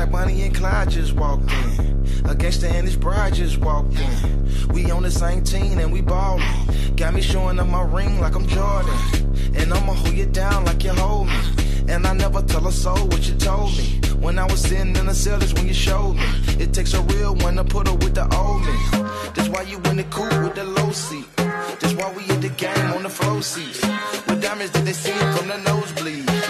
like Bonnie and Clyde just walked in. A gangster and his bride just walked in. We on the same team and we ballin'. Got me showing up my ring like I'm Jordan. And I'ma hold you down like you hold me. And I never tell a soul what you told me. When I was sitting in the cell, that's when you showed me. It takes a real one to put her with the old me. That's why you in the coupe with the low seat. That's why we at the game on the flow seats. With diamonds that they see from the nosebleed.